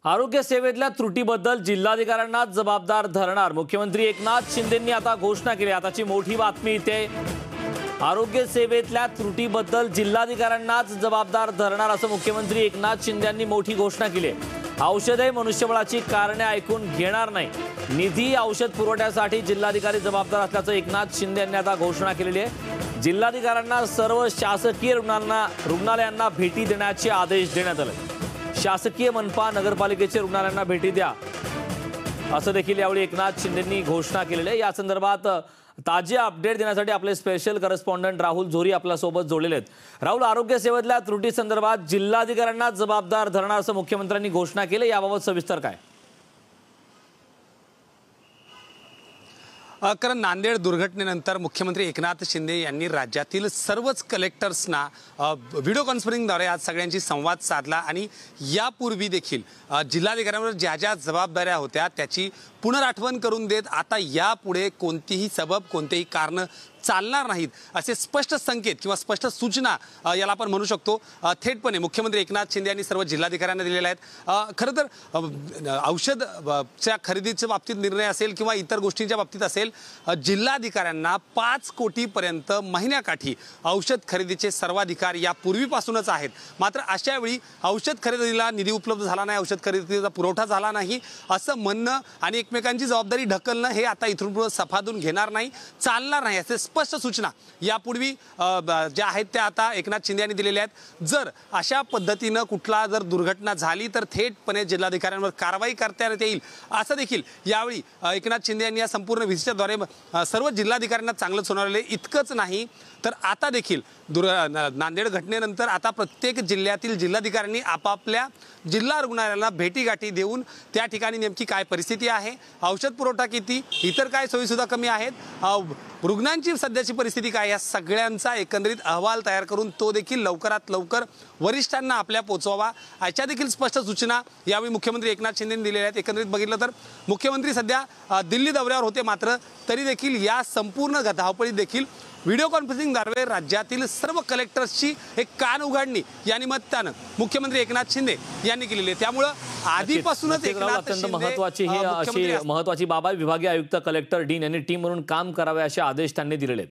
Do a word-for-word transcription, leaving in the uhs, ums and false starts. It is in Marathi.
आरोग्य सेवेतल्या त्रुटीबद्दल जिल्हाधिकाऱ्यांना जबाबदार धरणार मुख्यमंत्री एकनाथ शिंदेंनी आता घोषणा केली। आताची मोठी बातमी इथे आरोग्य सेवेतल्या त्रुटीबद्दल जिल्हाधिकाऱ्यांनाच जबाबदार धरणार असं मुख्यमंत्री एकनाथ शिंदेंनी मोठी घोषणा केली आहे। औषधे मनुष्यबळाची कारणे ऐकून घेणार नाही, निधी औषध पुरवठ्यासाठी जिल्हाधिकारी जबाबदार असल्याचं एकनाथ शिंदे यांनी आता घोषणा केलेली आहे। जिल्हाधिकाऱ्यांना सर्व शासकीय रुग्णांना रुग्णालयांना भेटी देण्याचे आदेश देण्यात आले। शासकीय मनपा नगरपालिकेच्या रुग्णालयांना भेटी द्या असं देखील यावेळी एकनाथ शिंदेंनी घोषणा केलेली आहे। या संदर्भात ताजे अपडेट देण्यासाठी आपले स्पेशल करस्पॉन्डंट राहुल झोरी आपल्या सोबत जोडलेले आहेत। राहुल, आरोग्य सेवेतल्या त्रुटी संदर्भात जिल्हाधिकाऱ्यांना जबाबदार धरणार असं मुख्यमंत्र्यांनी घोषणा केली, याबाबत सविस्तर काय? कारण नांदेड दुर्घटनेनंतर मुख्यमंत्री एकनाथ शिंदे यांनी राज्यातील सर्वच कलेक्टर्सना व्हिडिओ कॉन्फरन्सिंगद्वारे आज सगळ्यांशी संवाद साधला आणि यापूर्वी देखील जिल्हाधिकाऱ्यांवर ज्या ज्या जबाबदाऱ्या होत्या त्याची पुनराठवण करून देत आता यापुढे कोणतीही सबब कोणतेही कारण चालणार नाहीत असे स्पष्ट संकेत किंवा स्पष्ट सूचना याला आपण म्हणू शकतो थेटपणे मुख्यमंत्री एकनाथ शिंदे यांनी सर्व जिल्हाधिकाऱ्यांना दिलेल्या आहेत। खरं तर औषधच्या खरेदीच्या बाबतीत निर्णय असेल किंवा इतर गोष्टींच्या बाबतीत असेल, जिल्हाधिकाऱ्यांना पाच कोटीपर्यंत महिन्याकाठी औषध खरेदीचे सर्वाधिकार यापूर्वीपासूनच आहेत। मात्र अशा वेळी औषध खरेदीला निधी उपलब्ध झाला नाही, औषध खरेदीचा पुरवठा झाला नाही असं म्हणणं आणि एकमेकांची जबाबदारी ढकलणं हे आता इथून पुढे सफादून घेणार नाही, चालणार नाही असे स्पष्ट सूचना यापूर्वी ज्या आहेत त्या आता एकनाथ शिंदे यांनी दिलेल्या आहेत। जर अशा पद्धतीनं कुठला जर दुर्घटना झाली तर थेटपणे जिल्हाधिकाऱ्यांवर कारवाई करण्यात येईल असं देखील यावेळी एकनाथ शिंदे यांनी या संपूर्ण व्हिजिटद्वारे सर्व जिल्हाधिकाऱ्यांना चांगलं सुनावलेलं आहे। इतकंच नाही तर आता देखील दुर नांदेड घटनेनंतर आता प्रत्येक जिल्ह्यातील जिल्हाधिकाऱ्यांनी आपापल्या जिल्हा रुग्णालयाला भेटीगाठी देऊन त्या ठिकाणी नेमकी काय परिस्थिती आहे, औषध पुरवठा किती, इतर काय सोयीसुद्धा कमी आहेत, रुग्णांची सध्याची परिस्थिती काय, या सगळ्यांचा एकंदरीत अहवाल तयार करून तो देखील लवकरात लवकर वरिष्ठांना आपल्या पोहोचवावा अशा देखील स्पष्ट सूचना यावेळी मुख्यमंत्री एकनाथ शिंदेंनी दिलेल्या आहेत। एकंदरीत बघितलं तर मुख्यमंत्री सध्या दिल्ली दौऱ्यावर होते, मात्र तरी देखील या संपूर्ण धावपळीत देखील व्हिडिओ कॉन्फरन्सिंगद्वारे राज्यातील सर्व कलेक्टर्सची एक कान उघडणी या निमित्तानं मुख्यमंत्री एकनाथ शिंदे यांनी केलेली आहे। त्यामुळे आधीपासूनच अत्यंत महत्त्वाची ही अशी महत्त्वाची बाब आहे। विभागीय आयुक्त, कलेक्टर, डीन यांनी टीम म्हणून काम करावे असे आदेश त्यांनी दिलेले आहेत।